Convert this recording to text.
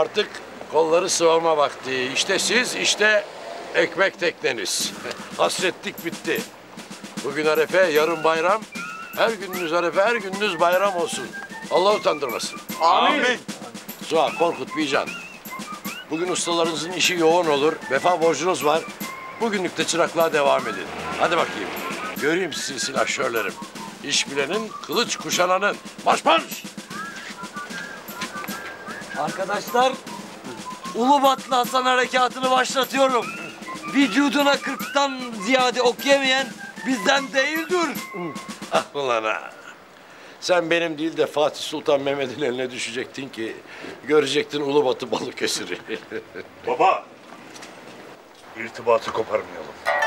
Artık kolları sıvama vakti. İşte siz, işte ekmek tekneniz. Hasretlik bitti. Bugün arefe, yarın bayram. Her gününüz arefe, her gününüz bayram olsun. Allah utandırmasın. Amin. Suha, Korkut, Bican. Bugün ustalarınızın işi yoğun olur. Vefa borcunuz var. Bugünlük de çıraklığa devam edin. Hadi bakayım. Göreyim sizi silahşörlerim. İş bilenin, kılıç kuşananın. Marş marş! Arkadaşlar, Ulubatlı Hasan harekatını başlatıyorum. Vücuduna 40'tan ziyade ok yemeyen bizden değildir. Ah ulan ha. Sen benim değil de Fatih Sultan Mehmet'in eline düşecektin ki... ...görecektin Ulubat'ı Balıkesir'i. Baba, irtibatı koparmayalım.